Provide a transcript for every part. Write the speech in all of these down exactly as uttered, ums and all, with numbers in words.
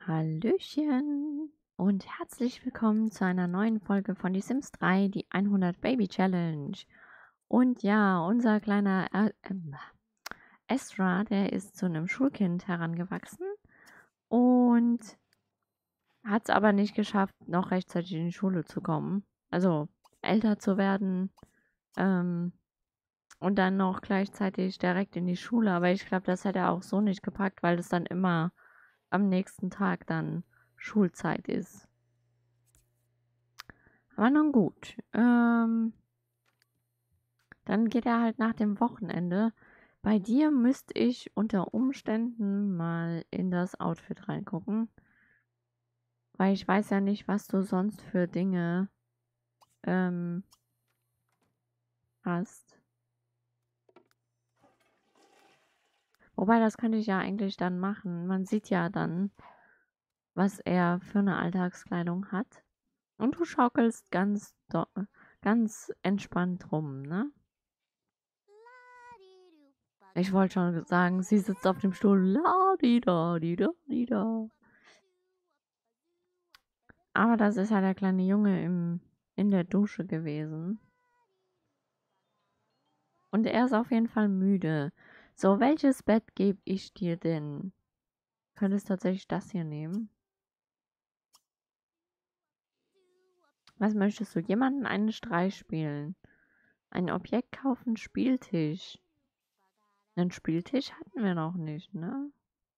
Hallöchen und herzlich willkommen zu einer neuen Folge von Die Sims drei, die hundert Baby Challenge. Und ja, unser kleiner äh, ähm, Ezra, der ist zu einem Schulkind herangewachsen und hat es aber nicht geschafft, noch rechtzeitig in die Schule zu kommen. Also älter zu werden ähm, und dann noch gleichzeitig direkt in die Schule. Aber ich glaube, das hätte er auch so nicht gepackt, weil es dann immer am nächsten Tag dann Schulzeit ist. Aber nun gut. Ähm, dann geht er halt nach dem Wochenende. Bei dir müsste ich unter Umständen mal in das Outfit reingucken. Weil ich weiß ja nicht, was du sonst für Dinge ähm, hast. Wobei, das könnte ich ja eigentlich dann machen. Man sieht ja dann, was er für eine Alltagskleidung hat. Und du schaukelst ganz, ganz entspannt rum, ne? Ich wollte schon sagen, sie sitzt auf dem Stuhl. La di da di da di da. Aber das ist ja der kleine Junge im, in der Dusche gewesen. Und er ist auf jeden Fall müde. So, welches Bett gebe ich dir denn? Könntest tatsächlich das hier nehmen. Was möchtest du? Jemanden einen Streich spielen. Ein Objekt kaufen, Spieltisch. Einen Spieltisch hatten wir noch nicht, ne?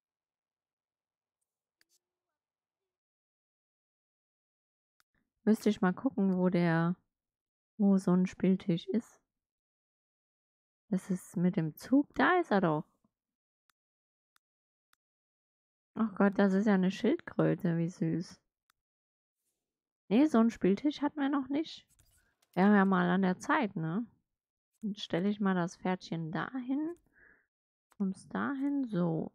Müsste ich mal gucken, wo der, wo so ein Spieltisch ist. Das ist mit dem Zug. Da ist er doch. Ach Gott, das ist ja eine Schildkröte. Wie süß. Nee, so einen Spieltisch hatten wir noch nicht. Wäre ja mal an der Zeit, ne? Dann stelle ich mal das Pferdchen dahin. Kommst dahin. So.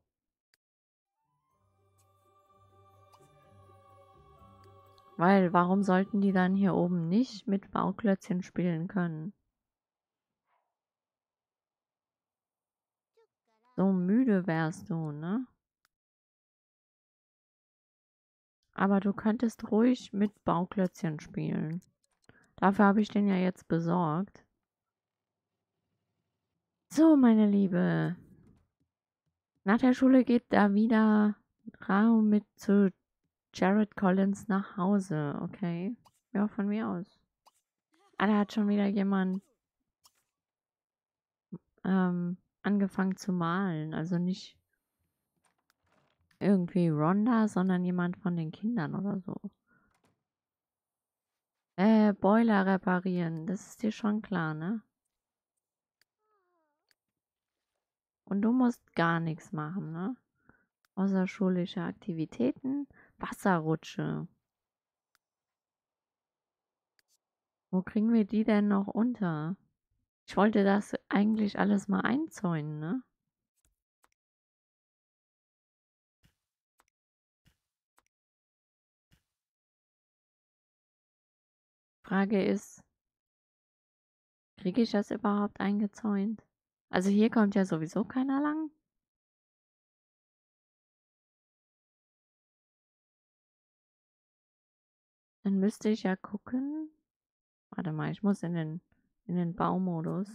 Weil, warum sollten die dann hier oben nicht mit Bauklötzchen spielen können? So müde wärst du, ne? Aber du könntest ruhig mit Bauklötzchen spielen. Dafür habe ich den ja jetzt besorgt. So, meine Liebe. Nach der Schule geht da wieder Rao mit zu Jared Collins nach Hause, okay? Ja, von mir aus. Ah, da hat schon wieder jemand ähm, angefangen zu malen. Also nicht irgendwie Rhonda, sondern jemand von den Kindern oder so. Äh, Boiler reparieren. Das ist dir schon klar, ne? Und du musst gar nichts machen, ne? Außerschulische Aktivitäten. Wasserrutsche. Wo kriegen wir die denn noch unter? Ich wollte das eigentlich alles mal einzäunen, ne? Frage ist, kriege ich das überhaupt eingezäunt? Also hier kommt ja sowieso keiner lang. Dann müsste ich ja gucken. Warte mal, ich muss in den, in den Baumodus.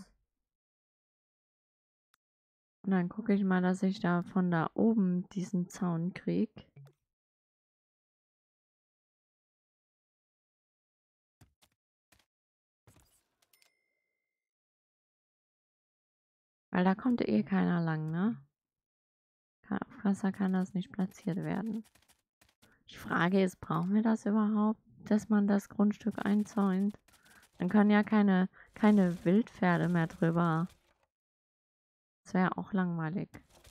Und dann gucke ich mal, dass ich da von da oben diesen Zaun kriege. Weil da kommt eh keiner lang, ne? Auf Wasser kann das nicht platziert werden. Die Frage ist, brauchen wir das überhaupt, dass man das Grundstück einzäunt? Dann können ja keine, keine Wildpferde mehr drüber. Das wäre auch langweilig.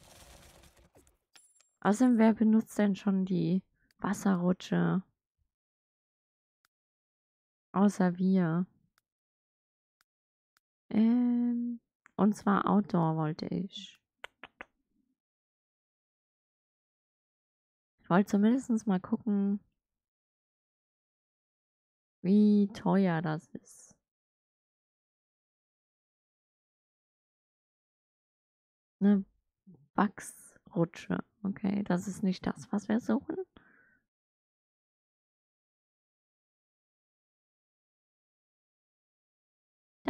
Außerdem, wer benutzt denn schon die Wasserrutsche? Außer wir. Ähm, und zwar Outdoor wollte ich. Ich wollte zumindest mal gucken, wie teuer das ist. Eine Wachsrutsche. Okay, das ist nicht das, was wir suchen.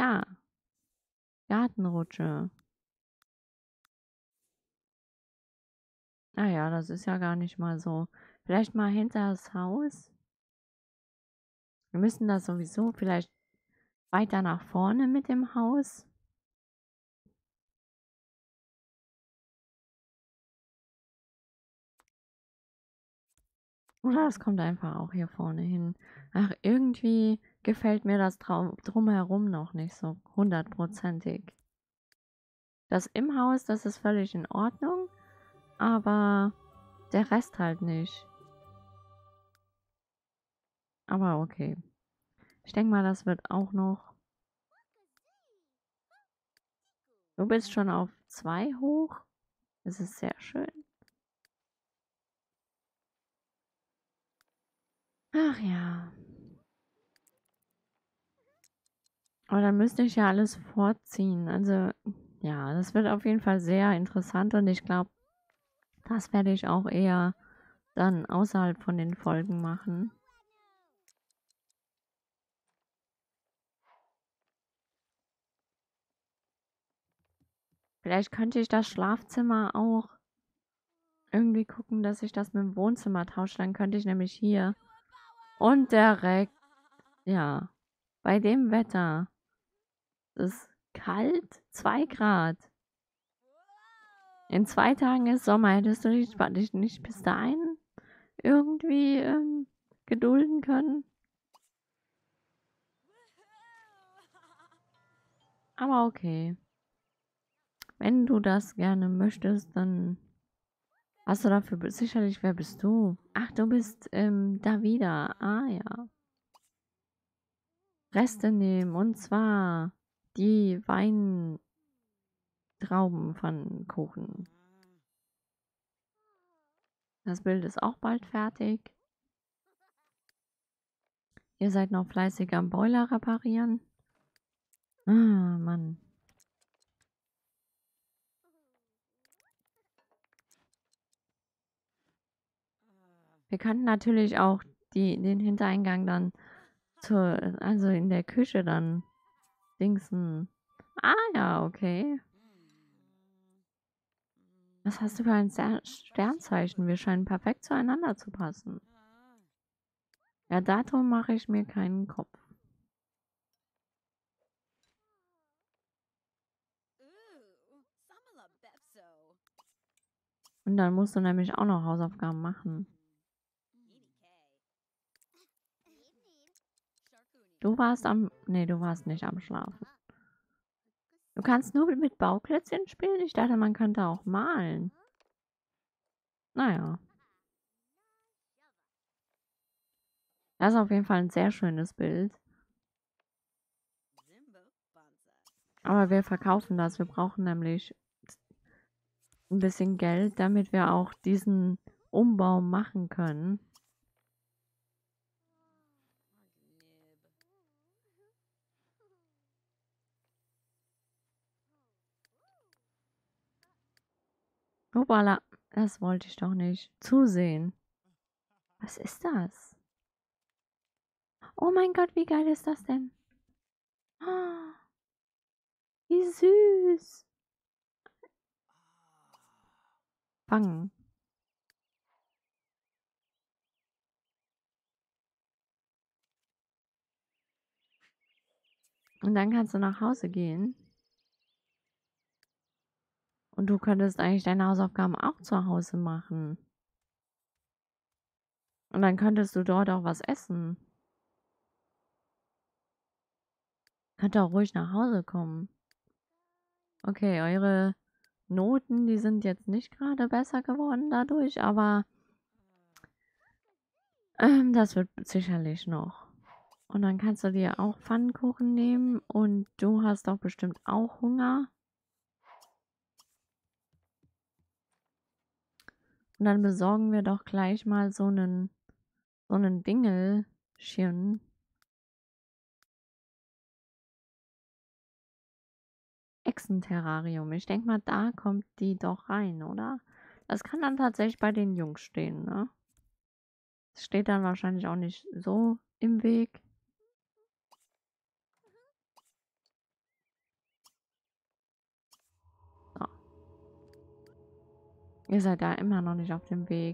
Da. Gartenrutsche. Ah ja, das ist ja gar nicht mal so. Vielleicht mal hinter das Haus. Wir müssen das sowieso vielleicht weiter nach vorne mit dem Haus. Oder es kommt einfach auch hier vorne hin. Ach, irgendwie gefällt mir das Trau drumherum noch nicht so hundertprozentig. Das im Haus, das ist völlig in Ordnung, aber der Rest halt nicht. Aber okay. Ich denke mal, das wird auch noch. Du bist schon auf zwei hoch. Das ist sehr schön. Ach ja. Aber dann müsste ich ja alles vorziehen. Also, ja, das wird auf jeden Fall sehr interessant und ich glaube, das werde ich auch eher dann außerhalb von den Folgen machen. Vielleicht könnte ich das Schlafzimmer auch irgendwie gucken, dass ich das mit dem Wohnzimmer tausche. Dann könnte ich nämlich hier und direkt, ja, bei dem Wetter. Es ist kalt, zwei Grad. In zwei Tagen ist Sommer. Hättest du dich, dich nicht bis dahin irgendwie ähm, gedulden können? Aber okay. Wenn du das gerne möchtest, dann hast du dafür be- sicherlich, wer bist du? Ach, du bist ähm, da wieder. Ah ja. Reste nehmen und zwar die Weintraubenpfannkuchen. Das Bild ist auch bald fertig. Ihr seid noch fleißig am Boiler reparieren. Ah, Mann. Wir könnten natürlich auch die, den Hintereingang dann zur, also in der Küche dann dingsen. Ah ja, okay. Was hast du für ein Ster- Sternzeichen? Wir scheinen perfekt zueinander zu passen. Ja, darum mache ich mir keinen Kopf. Und dann musst du nämlich auch noch Hausaufgaben machen. Du warst am... Nee, du warst nicht am Schlafen. Du kannst nur mit Bauklötzchen spielen? Ich dachte, man könnte auch malen. Naja. Das ist auf jeden Fall ein sehr schönes Bild. Aber wir verkaufen das. Wir brauchen nämlich ein bisschen Geld, damit wir auch diesen Umbau machen können. Hoppala, das wollte ich doch nicht. Zusehen. Was ist das? Oh mein Gott, wie geil ist das denn? Oh, wie süß. Fangen. Und dann kannst du nach Hause gehen. Und du könntest eigentlich deine Hausaufgaben auch zu Hause machen. Und dann könntest du dort auch was essen. Könnt auch ruhig nach Hause kommen. Okay, eure Noten, die sind jetzt nicht gerade besser geworden dadurch, aber ähm, das wird sicherlich noch. Und dann kannst du dir auch Pfannkuchen nehmen und du hast doch bestimmt auch Hunger. Und dann besorgen wir doch gleich mal so einen, so einen Dingelchen. Echsenterrarium. Ich denke mal, da kommt die doch rein, oder? Das kann dann tatsächlich bei den Jungs stehen, ne? Das steht dann wahrscheinlich auch nicht so im Weg. Ihr seid da immer noch nicht auf dem Weg.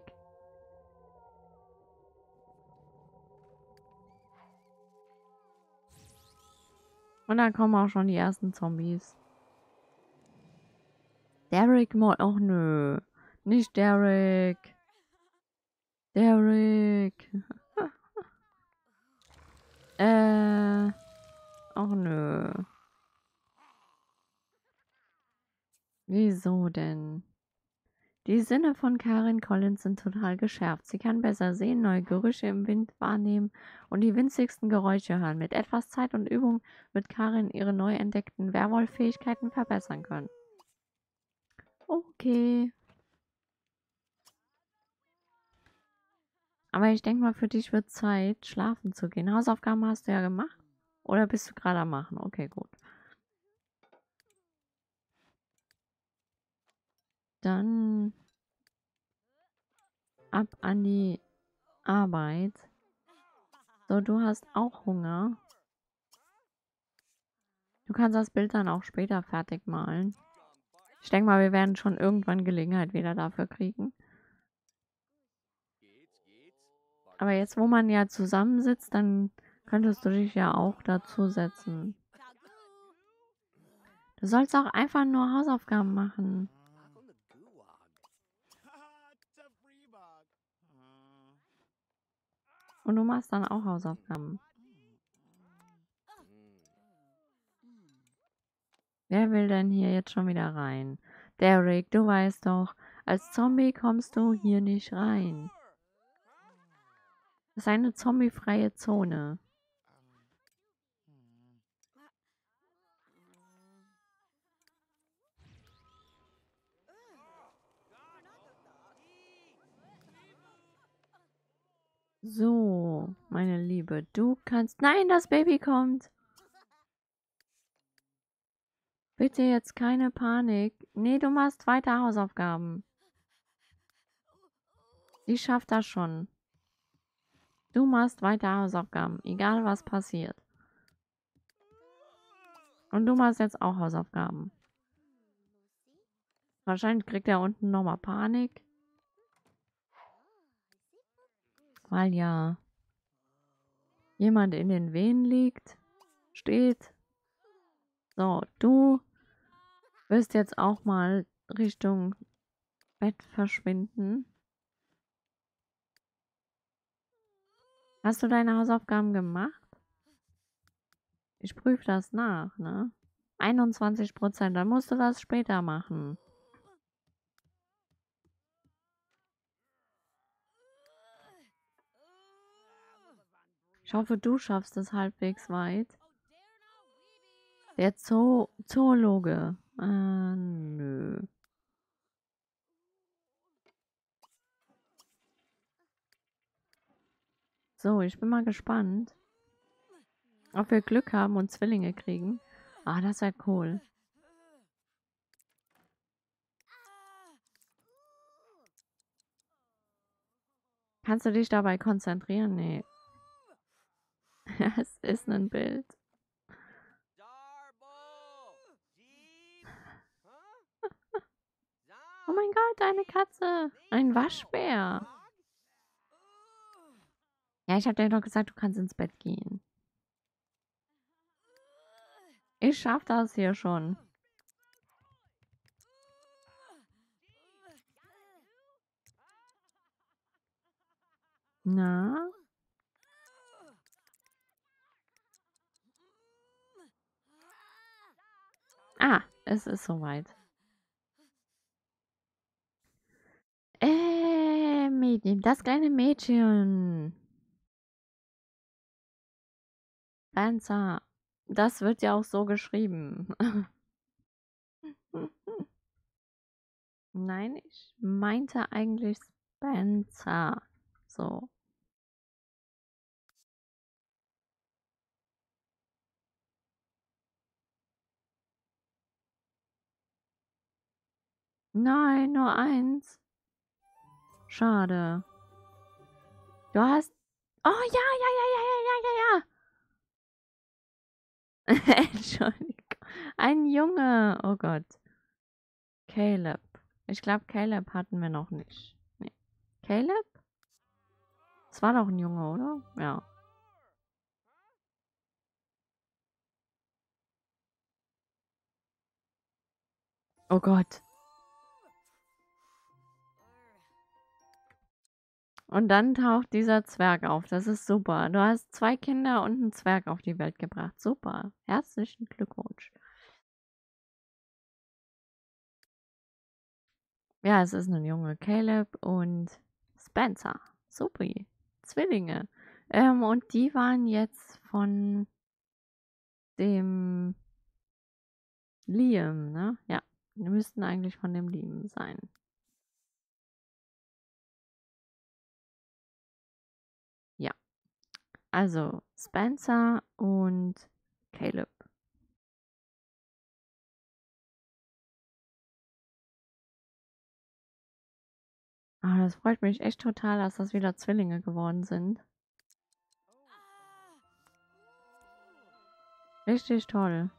Und dann kommen auch schon die ersten Zombies. Derek Mo... Oh nö. Nicht Derek. Derek. äh... Oh nö. Wieso denn? Die Sinne von Karin Collins sind total geschärft. Sie kann besser sehen, neue Gerüche im Wind wahrnehmen und die winzigsten Geräusche hören. Mit etwas Zeit und Übung wird Karin ihre neu entdeckten Werwolf-Fähigkeiten verbessern können. Okay. Aber ich denke mal, für dich wird Zeit, schlafen zu gehen. Hausaufgaben hast du ja gemacht? Oder bist du gerade am Machen? Okay, gut. Dann ab an die Arbeit. So, du hast auch Hunger. Du kannst das Bild dann auch später fertig malen. Ich denke mal, wir werden schon irgendwann Gelegenheit wieder dafür kriegen. Aber jetzt, wo man ja zusammensitzt, dann könntest du dich ja auch dazu setzen. Du sollst auch einfach nur Hausaufgaben machen. Und du machst dann auch Hausaufgaben. Wer will denn hier jetzt schon wieder rein? Derek, du weißt doch, als Zombie kommst du hier nicht rein. Das ist eine zombiefreie Zone. So, meine Liebe, du kannst... Nein, das Baby kommt! Bitte jetzt keine Panik. Nee, du machst weiter Hausaufgaben. Ich schaff das schon. Du machst weiter Hausaufgaben, egal was passiert. Und du machst jetzt auch Hausaufgaben. Wahrscheinlich kriegt er unten nochmal Panik. Weil ja jemand in den Wehen liegt, steht. So, du wirst jetzt auch mal Richtung Bett verschwinden. Hast du deine Hausaufgaben gemacht? Ich prüfe das nach, ne? einundzwanzig Prozent, dann musst du das später machen. Ich hoffe, du schaffst es halbwegs weit. Der Zoo Zoologe. Äh, nö. So, ich bin mal gespannt, ob wir Glück haben und Zwillinge kriegen. Ah, das wäre cool. Kannst du dich dabei konzentrieren? Nee. Es ist ein Bild. Oh mein Gott, eine Katze. Ein Waschbär. Ja, ich habe dir doch gesagt, du kannst ins Bett gehen. Ich schaff das hier schon. Na? Ah, es ist soweit. Äh, Mädchen, das kleine Mädchen. Spencer. Das wird ja auch so geschrieben. Nein, ich meinte eigentlich Spencer. So. Nein, nur eins. Schade. Du hast... Oh ja, ja, ja, ja, ja, ja, ja, ja. Entschuldigung. Ein Junge. Oh Gott. Caleb. Ich glaube, Caleb hatten wir noch nicht. Nee. Caleb? Das war doch ein Junge, oder? Ja. Oh Gott. Und dann taucht dieser Zwerg auf. Das ist super. Du hast zwei Kinder und einen Zwerg auf die Welt gebracht. Super. Herzlichen Glückwunsch. Ja, es ist ein Junge. Caleb und Spencer. Supi. Zwillinge. Ähm, und die waren jetzt von dem Liam, ne? Ja. Die müssten eigentlich von dem Liam sein. Ja. Also Spencer und Caleb. Ah, das freut mich echt total, dass das wieder Zwillinge geworden sind. Richtig toll.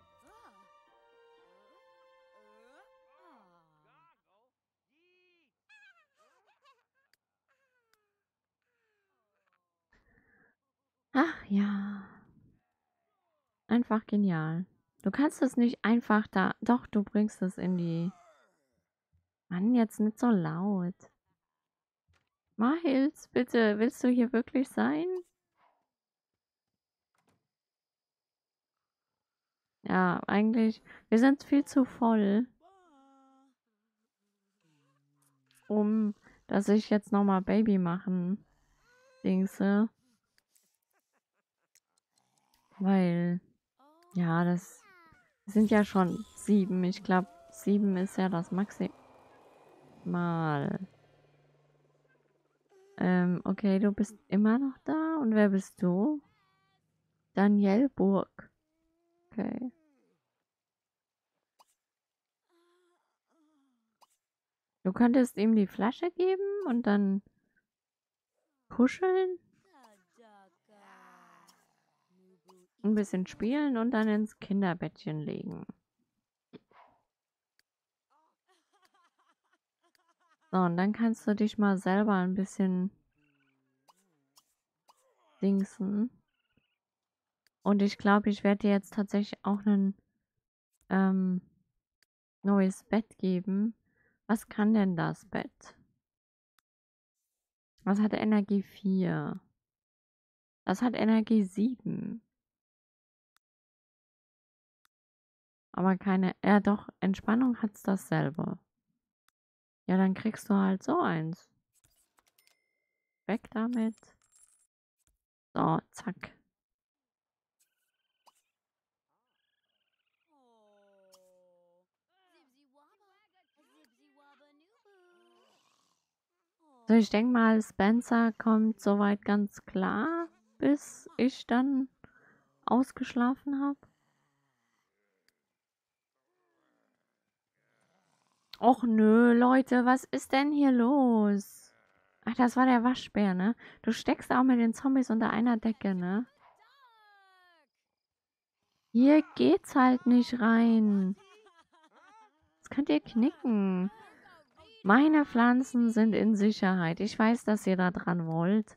Ach ja. Einfach genial. Du kannst es nicht einfach da. Doch, du bringst es in die. Mann, jetzt nicht so laut. Miles, bitte, willst du hier wirklich sein? Ja, eigentlich. Wir sind viel zu voll, um dass ich jetzt nochmal Baby machen. Dingse. Weil, ja, das sind ja schon sieben. Ich glaube, sieben ist ja das Maximal. Ähm, okay, du bist immer noch da. Und wer bist du? Danielle Burg. Okay. Du könntest ihm die Flasche geben und dann kuscheln, ein bisschen spielen und dann ins Kinderbettchen legen. So, und dann kannst du dich mal selber ein bisschen dingsen. Und ich glaube, ich werde dir jetzt tatsächlich auch ein ähm, neues Bett geben. Was kann denn das Bett? Was hat Energie vier? Das hat Energie sieben. Aber keine. Ja, doch, Entspannung hat's dasselbe. Ja, dann kriegst du halt so eins. Weg damit. So, zack. So, ich denke mal, Spencer kommt soweit ganz klar, bis ich dann ausgeschlafen habe. Och nö, Leute, was ist denn hier los? Ach, das war der Waschbär, ne? Du steckst auch mit den Zombies unter einer Decke, ne? Hier geht's halt nicht rein. Das könnt ihr knicken. Meine Pflanzen sind in Sicherheit. Ich weiß, dass ihr da dran wollt.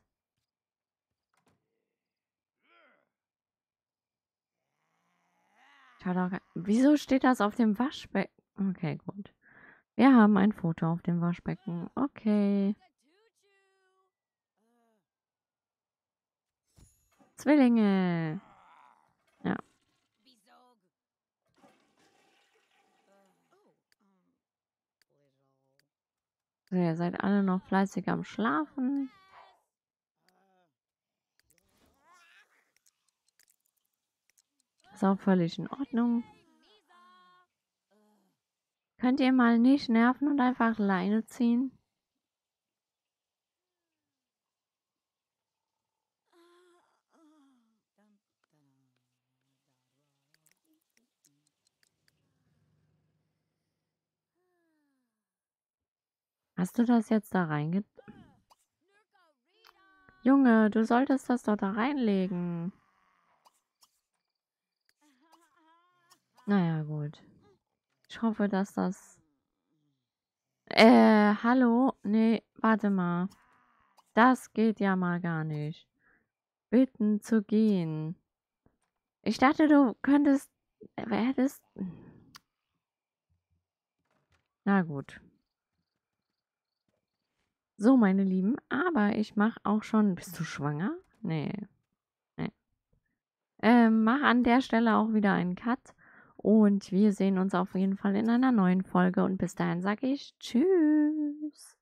Schau doch. Wieso steht das auf dem Waschbecken? Okay, gut. Wir haben ein Foto auf dem Waschbecken. Okay. Zwillinge. Ja. So, ihr seid alle noch fleißig am Schlafen. Ist auch völlig in Ordnung. Könnt ihr mal nicht nerven und einfach Leine ziehen? Hast du das jetzt da reinge... Junge, du solltest das doch da reinlegen. Naja, gut. Ich hoffe, dass das Äh, hallo? Nee, warte mal. Das geht ja mal gar nicht. Bitten zu gehen. Ich dachte, du könntest, äh, hättest... Na gut. So, meine Lieben, aber ich mache auch schon... Bist du schwanger? Nee, nee. Ähm, mach an der Stelle auch wieder einen Cut. Und wir sehen uns auf jeden Fall in einer neuen Folge. Und bis dahin sage ich Tschüss.